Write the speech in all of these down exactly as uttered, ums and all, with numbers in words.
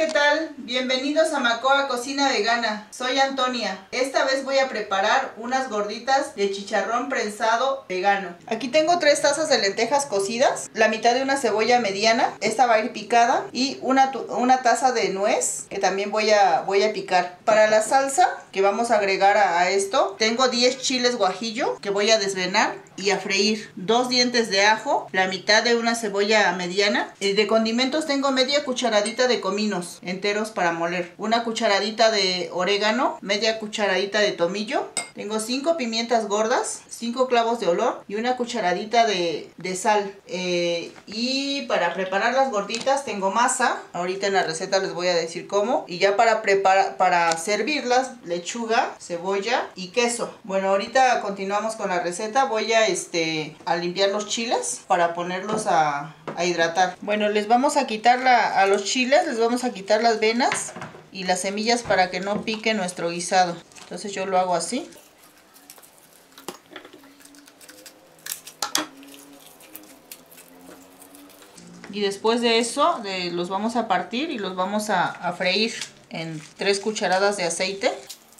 ¿qué tal? Bienvenidos a Macoa Cocina Vegana. Soy Antonia. Esta vez voy a preparar unas gorditas de chicharrón prensado vegano. Aquí tengo tres tazas de lentejas cocidas, la mitad de una cebolla mediana, esta va a ir picada, y una, una taza de nuez que también voy a, voy a picar. Para la salsa que vamos a agregar a, a esto, tengo diez chiles guajillo que voy a desvenar y a freír, dos dientes de ajo, la mitad de una cebolla mediana. De condimentos tengo media cucharadita de cominos enteros para moler, una cucharadita de orégano, media cucharadita de tomillo, tengo cinco pimientas gordas, cinco clavos de olor y una cucharadita de, de sal. Eh, y para preparar las gorditas tengo masa, ahorita en la receta les voy a decir cómo, y ya para preparar, para servirlas, lechuga, cebolla y queso. Bueno, ahorita continuamos con la receta. Voy a, este, a limpiar los chiles para ponerlos a, a hidratar. Bueno, les vamos a quitar la, a los chiles, les vamos a quitar las venas y las semillas para que no pique nuestro guisado. Entonces yo lo hago así. Y después de eso de, los vamos a partir y los vamos a, a freír en tres cucharadas de aceite.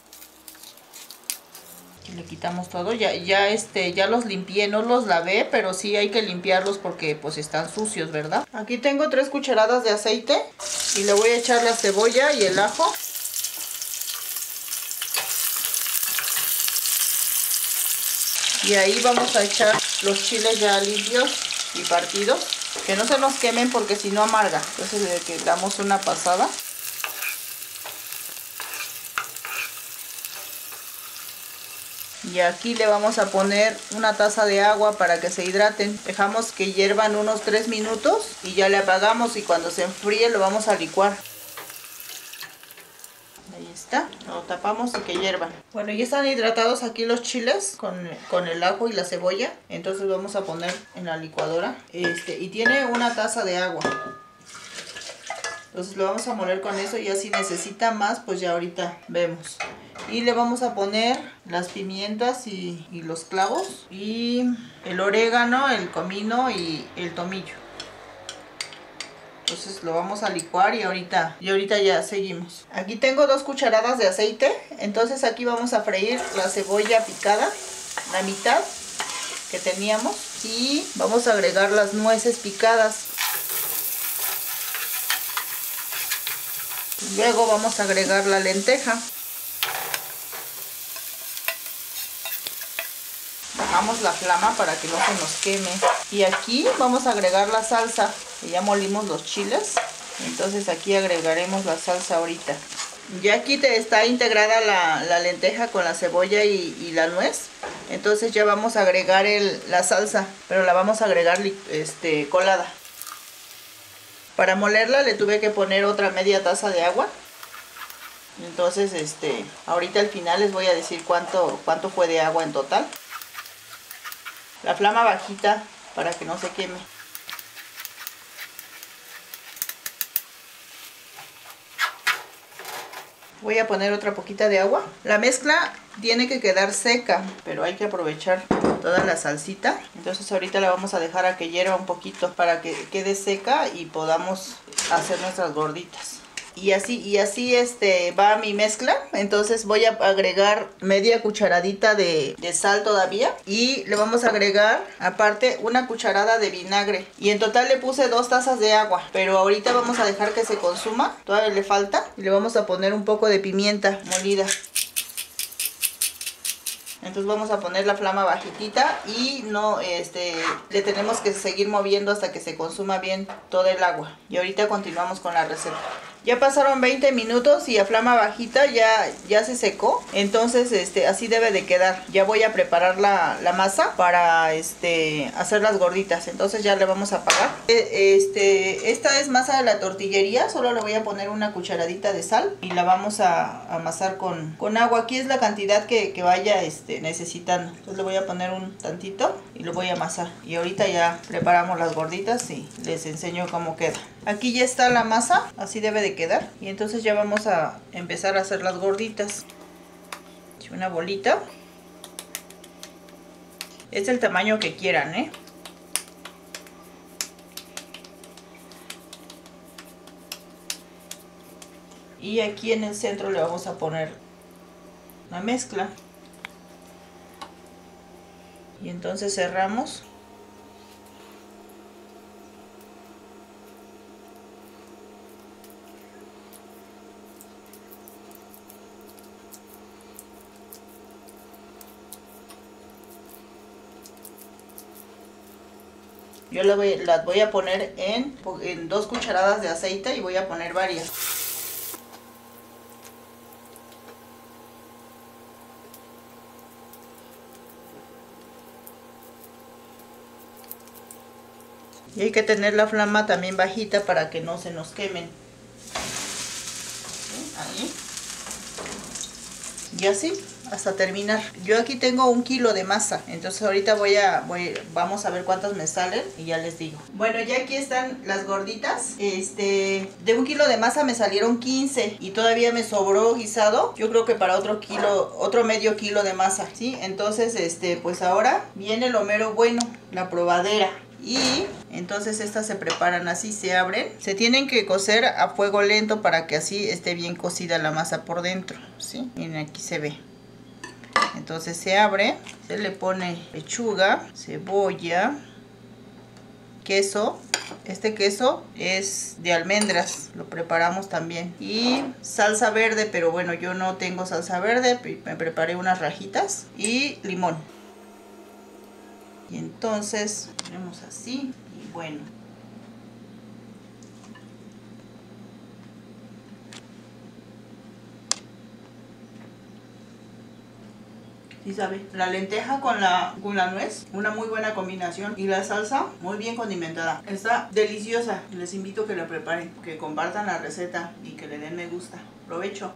Y le quitamos todo. Ya, ya, este, ya los limpié, no los lavé, pero sí hay que limpiarlos porque pues están sucios, ¿verdad? Aquí tengo tres cucharadas de aceite y le voy a echar la cebolla y el ajo. Y ahí vamos a echar los chiles ya limpios y partidos. Que no se nos quemen porque si no amarga. Entonces le damos una pasada. Y aquí le vamos a poner una taza de agua para que se hidraten. Dejamos que hiervan unos tres minutos y ya le apagamos, y cuando se enfríe lo vamos a licuar. Ahí está, lo tapamos y que hiervan. Bueno, ya están hidratados aquí los chiles con, con el ajo y la cebolla. Entonces vamos a poner en la licuadora. Este, y tiene una taza de agua. Entonces lo vamos a moler con eso, y ya si necesita más, pues ya ahorita vemos. Y le vamos a poner las pimientas y, y los clavos, y el orégano, el comino y el tomillo. Entonces lo vamos a licuar y ahorita, y ahorita ya seguimos. Aquí tengo dos cucharadas de aceite. Entonces aquí vamos a freír la cebolla picada, la mitad que teníamos, y vamos a agregar las nueces picadas. Luego vamos a agregar la lenteja. Bajamos la flama para que no se nos queme. Y aquí vamos a agregar la salsa. Ya molimos los chiles. Entonces aquí agregaremos la salsa ahorita. Ya aquí te está integrada la, la lenteja con la cebolla y, y la nuez. Entonces ya vamos a agregar el, la salsa. Pero la vamos a agregar este, colada. Para molerla le tuve que poner otra media taza de agua. Entonces este, ahorita al final les voy a decir cuánto, cuánto fue de agua en total. La flama bajita para que no se queme. Voy a poner otra poquita de agua. La mezcla tiene que quedar seca, pero hay que aprovechar toda la salsita. Entonces ahorita la vamos a dejar a que hierva un poquito para que quede seca y podamos hacer nuestras gorditas. Y así, y así este, va mi mezcla. Entonces voy a agregar media cucharadita de, de sal todavía. Y le vamos a agregar aparte una cucharada de vinagre. Y en total le puse dos tazas de agua. Pero ahorita vamos a dejar que se consuma. Todavía le falta. Y le vamos a poner un poco de pimienta molida. Entonces vamos a poner la flama bajitita y no, este, le tenemos que seguir moviendo hasta que se consuma bien todo el agua. Y ahorita continuamos con la receta. Ya pasaron veinte minutos y a flama bajita ya, ya se secó. Entonces este, así debe de quedar. Ya voy a preparar la, la masa para este, hacer las gorditas. Entonces ya le vamos a apagar. Este, esta es masa de la tortillería. Solo le voy a poner una cucharadita de sal y la vamos a amasar con, con agua. Aquí es la cantidad que, que vaya este, necesitando. Entonces le voy a poner un tantito y lo voy a amasar. Y ahorita ya preparamos las gorditas y les enseño cómo queda. Aquí ya está la masa, así debe de quedar. Y entonces ya vamos a empezar a hacer las gorditas. Una bolita. Es el tamaño que quieran, ¿eh? Y aquí en el centro le vamos a poner la mezcla. Y entonces cerramos. Yo las voy, las voy a poner en, en dos cucharadas de aceite y voy a poner varias. Y hay que tener la flama también bajita para que no se nos quemen. Ahí. Y así hasta terminar. Yo aquí tengo un kilo de masa, entonces ahorita voy a voy, vamos a ver cuántas me salen y ya les digo. Bueno, ya aquí están las gorditas. Este, de un kilo de masa me salieron quince y todavía me sobró guisado. Yo creo que para otro kilo, otro medio kilo de masa, ¿sí? Entonces, este, pues ahora viene lo mero bueno, la probadera. Y entonces estas se preparan así, se abren. Se tienen que cocer a fuego lento para que así esté bien cocida la masa por dentro, ¿sí? Miren, aquí se ve. Entonces se abre, se le pone lechuga, cebolla, queso. Este queso es de almendras, lo preparamos también. Y salsa verde, pero bueno, yo no tengo salsa verde, me preparé unas rajitas y limón. Y entonces ponemos así y bueno. ¿Sí sabe? La lenteja con la, con la nuez, una muy buena combinación. Y la salsa, muy bien condimentada. Está deliciosa. Les invito a que la preparen, que compartan la receta y que le den me gusta. Provecho.